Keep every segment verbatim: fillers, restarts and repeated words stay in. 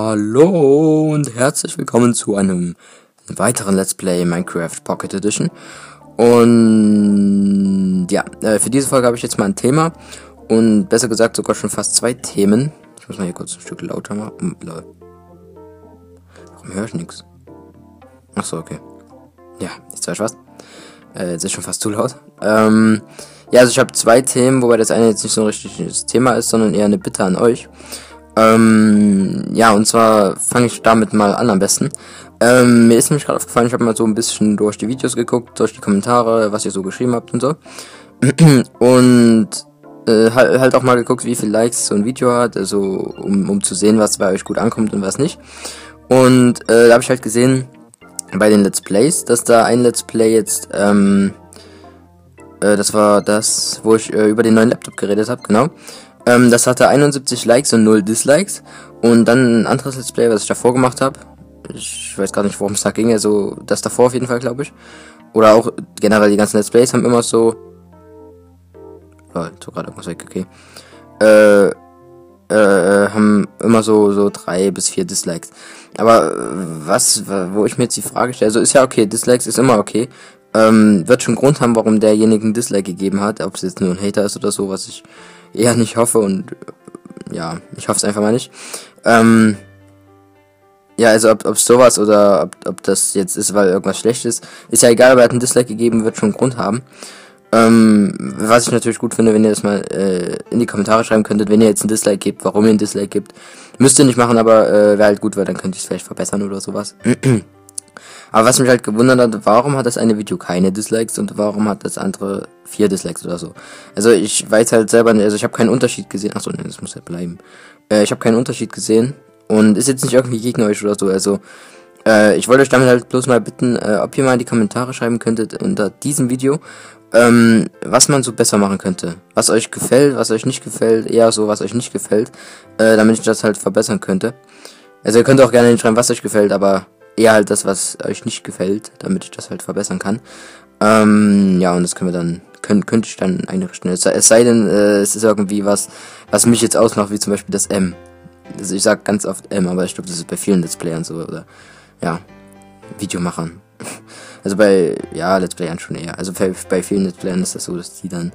Hallo und herzlich willkommen zu einem weiteren Let's Play Minecraft Pocket Edition. Und ja, äh, für diese Folge habe ich jetzt mal ein Thema und besser gesagt sogar schon fast zwei Themen. Ich muss mal hier kurz ein Stück lauter machen. Warum höre ich nichts? Achso, okay. Ja, jetzt weiß ich was. Äh, jetzt ist schon fast zu laut. Ähm, ja, also ich habe zwei Themen, wobei das eine jetzt nicht so ein richtiges Thema ist, sondern eher eine Bitte an euch. Ähm, ja, und zwar fange ich damit mal an am besten. Ähm, mir ist nämlich gerade aufgefallen, ich habe mal so ein bisschen durch die Videos geguckt, durch die Kommentare, was ihr so geschrieben habt und so. Und äh, halt, halt auch mal geguckt, wie viele Likes so ein Video hat, also um, um zu sehen, was bei euch gut ankommt und was nicht. Und äh, da habe ich halt gesehen, bei den Let's Plays, dass da ein Let's Play jetzt, ähm, äh, das war das, wo ich äh, über den neuen Laptop geredet habe, genau. Ähm, das hatte einundsiebzig Likes und null Dislikes. Und dann ein anderes Let's Play, was ich davor gemacht habe. Ich weiß gar nicht, worum es da ging. Also das davor auf jeden Fall, glaube ich. Oder auch generell die ganzen Let's Plays haben immer so... Oh, so gerade irgendwas weg, okay. Äh, äh, haben immer so, so drei bis vier Dislikes. Aber was, wo ich mir jetzt die Frage stelle, also ist ja okay, Dislikes ist immer okay. Ähm, wird schon Grund haben, warum derjenige einen Dislike gegeben hat. Ob es jetzt nur ein Hater ist oder so, was ich eher nicht hoffe und ja, ich hoffe es einfach mal nicht. Ähm, ja, also ob, ob sowas oder ob, ob das jetzt ist, weil irgendwas schlecht ist, ist ja egal, aber er hat einen Dislike gegeben, wird schon einen Grund haben. Ähm, was ich natürlich gut finde, wenn ihr das mal äh, in die Kommentare schreiben könntet, wenn ihr jetzt einen Dislike gebt, warum ihr einen Dislike gebt. Müsst ihr nicht machen, aber äh, wäre halt gut, weil dann könnt ihr es vielleicht verbessern oder sowas. Aber was mich halt gewundert hat, warum hat das eine Video keine Dislikes und warum hat das andere vier Dislikes oder so. Also ich weiß halt selber nicht, also ich habe keinen Unterschied gesehen. Achso, ne, das muss ja bleiben. Äh, ich habe keinen Unterschied gesehen und ist jetzt nicht irgendwie gegen euch oder so. Also äh, ich wollte euch damit halt bloß mal bitten, äh, ob ihr mal in die Kommentare schreiben könntet unter diesem Video, ähm, was man so besser machen könnte. Was euch gefällt, was euch nicht gefällt, eher so, was euch nicht gefällt, äh, damit ich das halt verbessern könnte. Also ihr könnt auch gerne schreiben, was euch gefällt, aber eher halt das, was euch nicht gefällt, damit ich das halt verbessern kann. Ähm, ja, und das können wir dann, können, könnte ich dann einrichten. Es sei, es sei denn, äh, es ist irgendwie was, was mich jetzt ausmacht, wie zum Beispiel das M. Also ich sag ganz oft M, aber ich glaube, das ist bei vielen Let's Playern so, oder, ja, Videomachern. Also bei, ja, Let's Playern schon eher. Also bei, bei vielen Let's Playern ist das so, dass die dann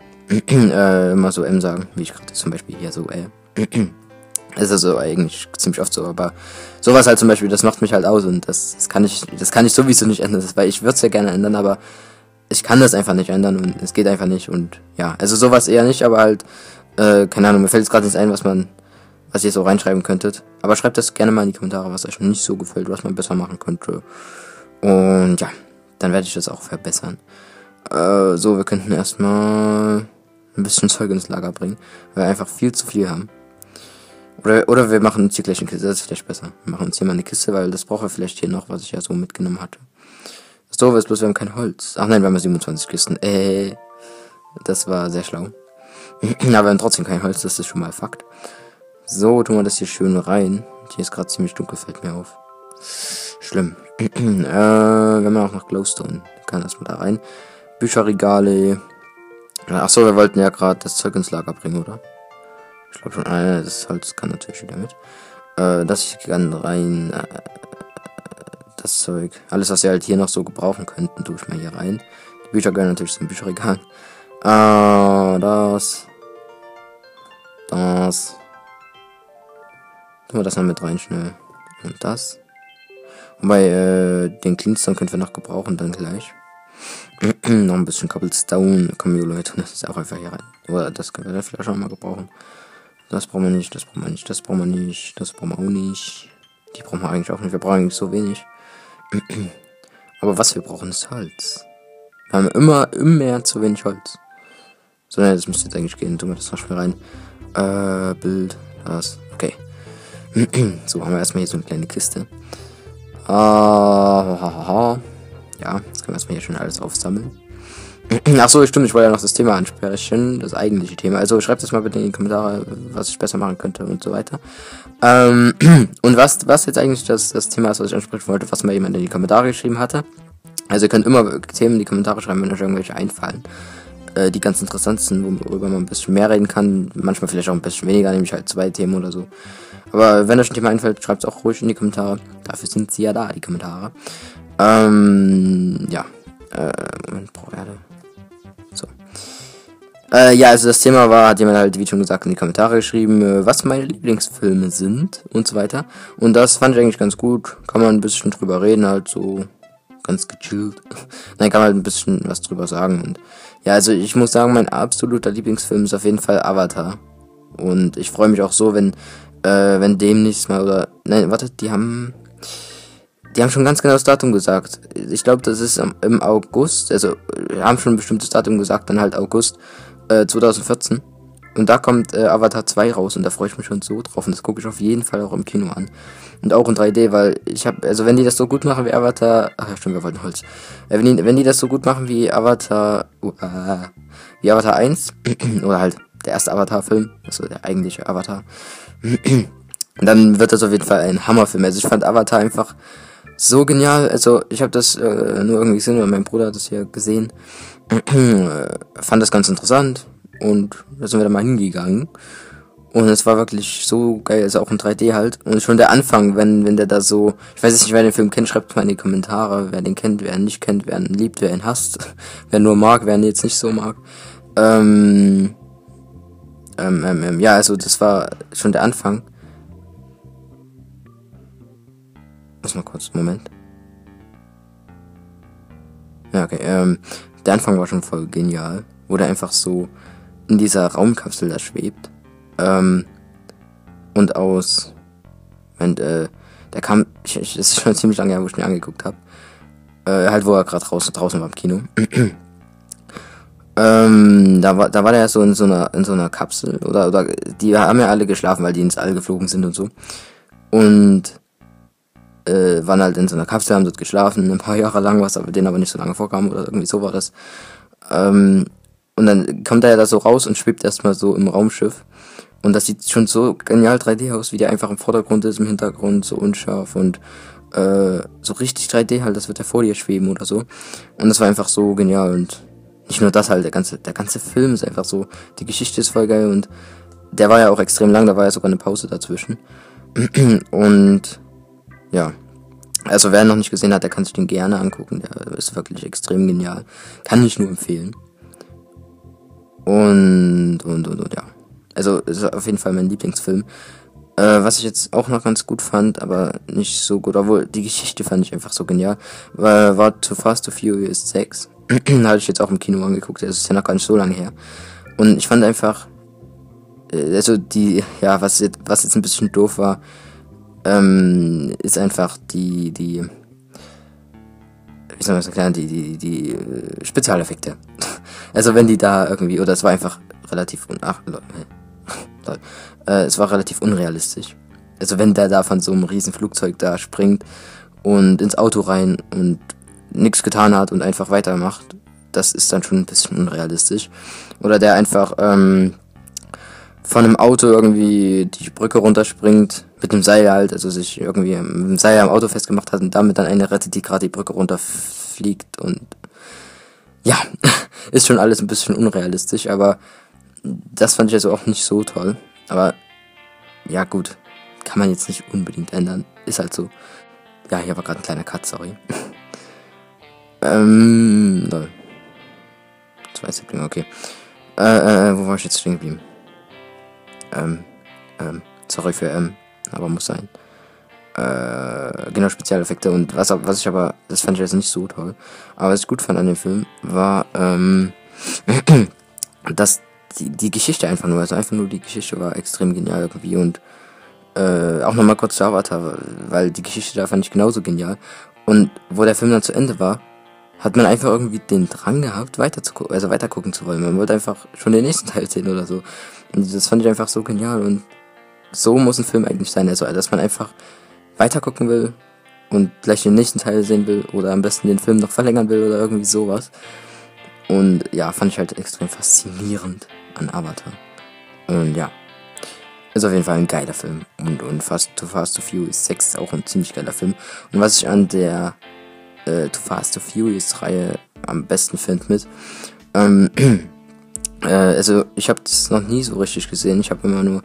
äh, immer so M sagen, wie ich gerade zum Beispiel hier so, äh. Das ist also eigentlich ziemlich oft so, aber sowas halt zum Beispiel, das macht mich halt aus und das, das kann ich, das kann ich sowieso nicht ändern, das, weil ich würde es ja gerne ändern, aber ich kann das einfach nicht ändern und es geht einfach nicht und ja, also sowas eher nicht, aber halt, äh, keine Ahnung, mir fällt jetzt gerade nichts ein, was man, was ihr so reinschreiben könntet, aber schreibt das gerne mal in die Kommentare, was euch nicht so gefällt, was man besser machen könnte und ja, dann werde ich das auch verbessern. Äh, so, wir könnten erstmal ein bisschen Zeug ins Lager bringen, weil wir einfach viel zu viel haben. Oder, oder wir machen uns hier gleich eine Kiste, das ist vielleicht besser. Wir machen uns hier mal eine Kiste, weil das brauchen wir vielleicht hier noch, was ich ja so mitgenommen hatte. Das Doofe ist bloß, wir haben kein Holz. Ach nein, wir haben siebenundzwanzig Kisten. Äh, das war sehr schlau. Aber wir haben trotzdem kein Holz, das ist schon mal Fakt. So, tun wir das hier schön rein. Hier ist gerade ziemlich dunkel, fällt mir auf. Schlimm. äh, wir haben ja auch noch Glowstone. Kann erstmal da rein. Bücherregale. Achso, wir wollten ja gerade das Zeug ins Lager bringen, oder? Ich glaube schon, äh, das Holz kann natürlich wieder mit. Äh, das kann rein. Äh, das Zeug. Alles, was wir halt hier noch so gebrauchen könnten, tue ich mal hier rein. Die Bücher gehören natürlich zum Bücherregal. Äh, das. Das. Tun wir das noch mit rein, schnell. Und das. Und bei äh, den Cleanstone können wir noch gebrauchen, dann gleich. Noch ein bisschen Cobblestone. Komm, Leute, das ist auch einfach hier rein. Oder das können wir dann vielleicht auch mal gebrauchen. Das brauchen wir nicht, das brauchen wir nicht, das brauchen wir nicht, das brauchen wir auch nicht. Die brauchen wir eigentlich auch nicht, wir brauchen eigentlich so wenig. Aber was wir brauchen ist Holz. Wir haben immer, immer zu wenig Holz. So, ne, das müsste jetzt eigentlich gehen. Tun wir das noch schnell rein. Äh, Bild, das, okay. So, haben wir erstmal hier so eine kleine Kiste. Ah, uh, ja, jetzt können wir erstmal hier schon alles aufsammeln. Ach so, stimmt, ich wollte ja noch das Thema ansprechen, das eigentliche Thema. Also schreibt das mal bitte in die Kommentare, was ich besser machen könnte und so weiter. Ähm, und was, was jetzt eigentlich das, das Thema ist, was ich ansprechen wollte, was mal jemand in die Kommentare geschrieben hatte. Also ihr könnt immer Themen in die Kommentare schreiben, wenn euch irgendwelche einfallen. Äh, die ganz interessant sind, worüber man ein bisschen mehr reden kann. Manchmal vielleicht auch ein bisschen weniger, nämlich halt zwei Themen oder so. Aber wenn euch ein Thema einfällt, schreibt es auch ruhig in die Kommentare. Dafür sind sie ja da, die Kommentare. Ähm, ja. Äh, Moment, brauche Erde. So. Äh, ja, also das Thema war, hat jemand halt, wie schon gesagt, in die Kommentare geschrieben, äh, was meine Lieblingsfilme sind und so weiter. Und das fand ich eigentlich ganz gut. Kann man ein bisschen drüber reden, halt so ganz gechillt. Nein, kann man halt ein bisschen was drüber sagen. Und ja, also ich muss sagen, mein absoluter Lieblingsfilm ist auf jeden Fall Avatar. Und ich freue mich auch so, wenn, äh, wenn demnächst mal oder, nein, warte, die haben, die haben schon ganz genau das Datum gesagt. Ich glaube, das ist im August, also, wir haben schon ein bestimmtes Datum gesagt, dann halt August, äh, zwanzig vierzehn. Und da kommt äh, Avatar zwei raus und da freue ich mich schon so drauf und das gucke ich auf jeden Fall auch im Kino an. Und auch in drei D, weil ich habe, also wenn die das so gut machen wie Avatar, ach ja stimmt, wir wollten Holz. Äh, wenn, die, wenn die das so gut machen wie Avatar, uh, äh, wie Avatar eins, oder halt der erste Avatar-Film, also der eigentliche Avatar, dann wird das auf jeden Fall ein Hammerfilm. Also ich fand Avatar einfach so genial, also ich habe das äh, nur irgendwie gesehen, weil mein Bruder hat das hier gesehen, fand das ganz interessant. Und da sind wir dann mal hingegangen. Und es war wirklich so geil, also auch in drei D halt. Und schon der Anfang, wenn wenn der da so, ich weiß jetzt nicht, wer den Film kennt, schreibt mal in die Kommentare, wer den kennt, wer ihn nicht kennt, wer ihn liebt, wer ihn hasst, wer nur mag, wer ihn jetzt nicht so mag. Ähm, ähm, ähm, ähm, ja, also das war schon der Anfang. Muss mal kurz, Moment. Ja, okay, ähm, der Anfang war schon voll genial. Wo der einfach so in dieser Raumkapsel da schwebt. Ähm, und aus, und, äh, der kam, ich, ich, das ist schon ziemlich lange her, wo ich ihn angeguckt habe. Äh, halt, wo er gerade draußen, draußen war im Kino. ähm, da war, da war der ja so in so einer, in so einer Kapsel, oder, oder, die haben ja alle geschlafen, weil die ins All geflogen sind und so. Und, äh, waren halt in so einer Kapsel, haben dort geschlafen, ein paar Jahre lang, was aber denen aber nicht so lange vorkam, oder irgendwie so war das. Ähm, Und dann kommt er ja da so raus und schwebt erstmal so im Raumschiff. Und das sieht schon so genial drei D aus, wie der einfach im Vordergrund ist, im Hintergrund so unscharf und äh, so richtig drei D halt, das wird ja vor dir schweben oder so. Und das war einfach so genial und nicht nur das halt, der ganze, der ganze Film ist einfach so, die Geschichte ist voll geil und der war ja auch extrem lang, da war ja sogar eine Pause dazwischen. Und ja, also wer ihn noch nicht gesehen hat, der kann sich den gerne angucken, der ist wirklich extrem genial. Kann ich nur empfehlen. Und, und, und, und, ja. Also, ist auf jeden Fall mein Lieblingsfilm. Äh, was ich jetzt auch noch ganz gut fand, aber nicht so gut, obwohl die Geschichte fand ich einfach so genial, war, war Too Fast, Too Furious sechs. Hatte ich jetzt auch im Kino angeguckt, das ist ja noch gar nicht so lange her. Und ich fand einfach, äh, also die, ja, was jetzt, was jetzt ein bisschen doof war, ähm, ist einfach die, die, wie soll man das erklären, die, die, die äh, Spezialeffekte. Also wenn die da irgendwie, oder es war einfach relativ un ach, lol, lol, äh, es war relativ unrealistisch. Also wenn der da von so einem riesen Flugzeug da springt und ins Auto rein und nichts getan hat und einfach weitermacht, das ist dann schon ein bisschen unrealistisch. Oder der einfach ähm, von einem Auto irgendwie die Brücke runterspringt, mit einem Seil halt, also sich irgendwie mit dem Seil am Auto festgemacht hat und damit dann eine rettet, die gerade die Brücke runterfliegt und ja, ist schon alles ein bisschen unrealistisch, aber das fand ich also auch nicht so toll. Aber ja gut, kann man jetzt nicht unbedingt ändern, ist halt so. Ja, hier war gerade ein kleiner Cut, sorry. ähm, lol. Zwei Sieblinge, okay. Äh, äh, wo war ich jetzt stehen geblieben? Ähm, ähm, sorry für ähm, aber muss sein. Äh, genau, Spezialeffekte und was, was ich aber, das fand ich jetzt nicht so toll. Aber was ich gut fand an dem Film war, ähm, dass die, die Geschichte einfach nur, also einfach nur die Geschichte war extrem genial irgendwie und äh, auch nochmal kurz zu Avatar, weil die Geschichte da fand ich genauso genial. Und wo der Film dann zu Ende war, hat man einfach irgendwie den Drang gehabt, weiter zu gucken, also weiter gucken zu wollen. Man wollte einfach schon den nächsten Teil sehen oder so. Und das fand ich einfach so genial und so muss ein Film eigentlich sein, also dass man einfach weiter gucken will und gleich den nächsten Teil sehen will oder am besten den Film noch verlängern will oder irgendwie sowas. Und ja, fand ich halt extrem faszinierend an Avatar. Und ja, ist auf jeden Fall ein geiler Film. Und, und Fast, Too Fast, Too Furious sechs ist auch ein ziemlich geiler Film. Und was ich an der äh, Too Fast, Too Furious Reihe am besten finde mit, ähm, äh, also ich habe das noch nie so richtig gesehen. Ich habe immer nur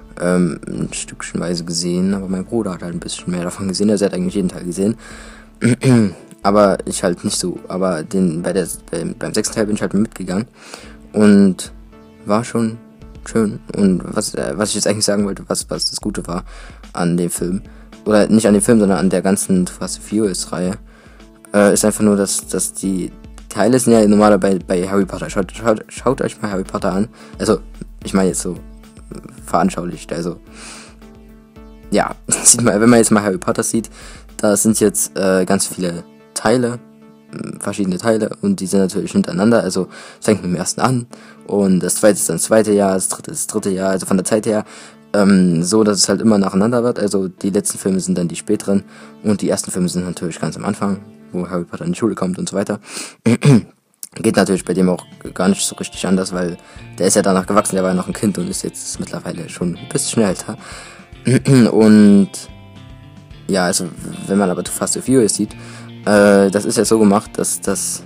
ähm, ein Stückchenweise gesehen, aber mein Bruder hat halt ein bisschen mehr davon gesehen. Also er hat eigentlich jeden Teil gesehen. Aber ich halt nicht so. Aber den bei der beim, beim sechsten Teil bin ich halt mitgegangen. Und war schon schön. Und was, äh, was ich jetzt eigentlich sagen wollte, was, was das Gute war an dem Film, oder nicht an dem Film, sondern an der ganzen Fast and Furious-Reihe, äh, ist einfach nur, dass, dass die Teile sind ja normaler bei, bei Harry Potter. Schaut, schaut, schaut euch mal Harry Potter an. Also, ich meine jetzt so veranschaulicht. Also, ja, sieht man, wenn man jetzt mal Harry Potter sieht, da sind jetzt äh, ganz viele Teile, verschiedene Teile, und die sind natürlich hintereinander. Also es fängt mit dem ersten an und das zweite ist dann das zweite Jahr, das dritte ist das dritte Jahr, also von der Zeit her ähm, so, dass es halt immer nacheinander wird. Also die letzten Filme sind dann die späteren und die ersten Filme sind natürlich ganz am Anfang, wo Harry Potter in die Schule kommt und so weiter. Geht natürlich bei dem auch gar nicht so richtig anders, weil der ist ja danach gewachsen, der war ja noch ein Kind und ist jetzt mittlerweile schon ein bisschen älter. Und ja, also wenn man aber Too Fast to Furious sieht, äh, das ist ja so gemacht, dass das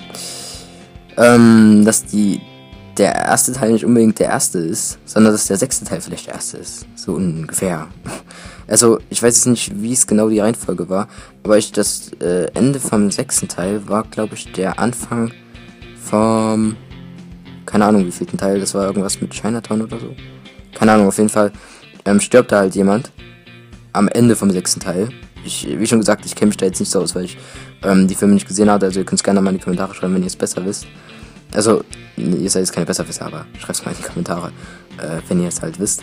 ähm, dass die der erste Teil nicht unbedingt der erste ist, sondern dass der sechste Teil vielleicht der erste ist. So ungefähr. Also, ich weiß jetzt nicht, wie es genau die Reihenfolge war, aber ich das äh, Ende vom sechsten Teil war, glaube ich, der Anfang vom, keine Ahnung, wie vielten Teil, das war irgendwas mit Chinatown oder so. Keine Ahnung, auf jeden Fall ähm, stirbt da halt jemand am Ende vom sechsten Teil. Ich, wie schon gesagt, ich kenne mich da jetzt nicht so aus, weil ich ähm, die Filme nicht gesehen habe, also ihr könnt es gerne mal in die Kommentare schreiben, wenn ihr es besser wisst. Also, ihr seid jetzt keine Besserwisser, aber schreibt es mal in die Kommentare, äh, wenn ihr es halt wisst.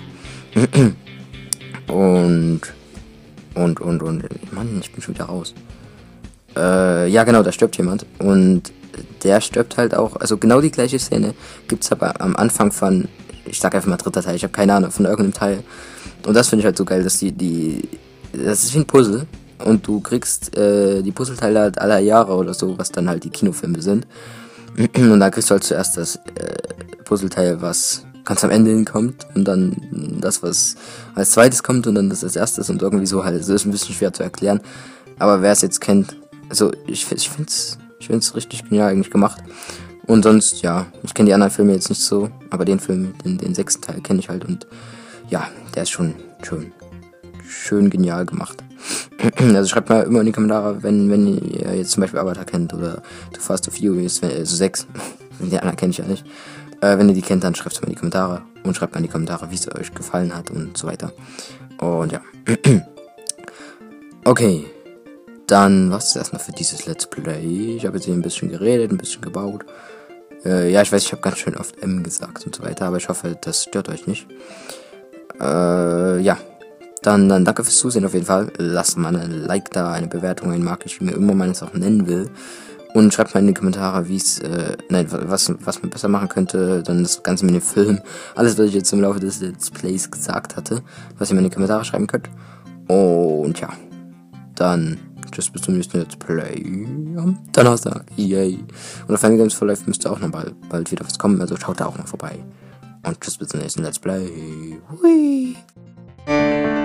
und, und, und, und, Mann, ich bin schon wieder raus. Äh, ja genau, da stirbt jemand und der stirbt halt auch, also genau die gleiche Szene gibt's aber am Anfang von, ich sag einfach mal dritter Teil, ich habe keine Ahnung, von irgendeinem Teil. Und das finde ich halt so geil, dass die, die, das ist wie ein Puzzle und du kriegst äh, die Puzzleteile halt aller Jahre oder so, was dann halt die Kinofilme sind. Und da kriegst du halt zuerst das äh, Puzzleteil, was ganz am Ende hinkommt und dann das, was als zweites kommt und dann das als erstes und irgendwie so halt. Das ist ein bisschen schwer zu erklären, aber wer es jetzt kennt, also ich, ich finde es ich find's richtig genial eigentlich gemacht. Und sonst, ja, ich kenne die anderen Filme jetzt nicht so, aber den Film, den, den sechsten Teil kenne ich halt und ja, der ist schon schön, schön genial gemacht. Also schreibt mal immer in die Kommentare, wenn, wenn ihr jetzt zum Beispiel Avatar kennt oder Too Fast to Furious, also sechs, die anderen kenne ich ja nicht. Äh, wenn ihr die kennt, dann schreibt es mal in die Kommentare und schreibt mal in die Kommentare, wie es euch gefallen hat und so weiter. Und ja. Okay, dann was ist erstmal für dieses Let's Play. Ich habe jetzt hier ein bisschen geredet, ein bisschen gebaut. Äh, ja, ich weiß, ich habe ganz schön oft M gesagt und so weiter, aber ich hoffe, das stört euch nicht. Äh, ja. Dann, dann danke fürs Zusehen auf jeden Fall. Lasst mal ein Like da, eine Bewertung, ein Mag ich, wie mir immer man es auch nennen will. Und schreibt mal in die Kommentare, wie es, äh, nein, was, was man besser machen könnte. Dann das Ganze mit dem Film. Alles, was ich jetzt im Laufe des Let's Plays gesagt hatte, was ihr mir in die Kommentare schreiben könnt. Und ja, dann tschüss, bis zum nächsten Let's Play am Donnerstag. Yay. Und auf Family Games for Life müsste auch noch bald, bald wieder was kommen, also schaut da auch mal vorbei. Und tschüss, bis zum nächsten Let's Play. Hui.